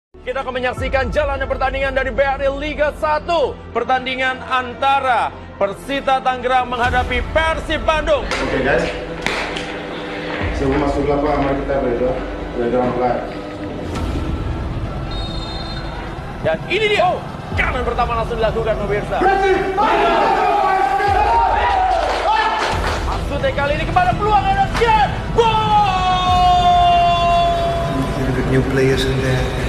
Kita akan menyaksikan jalannya pertandingan dari BRI Liga 1. Pertandingan antara Persita Tangerang menghadapi Persib Bandung. Oke guys, sebelum masuk lapangan mari kita berdoa mulai. Dan ini dia, kanan pertama langsung dilakukan pemirsa. Maksudnya kali ini kepada peluang dan gol! New players in there.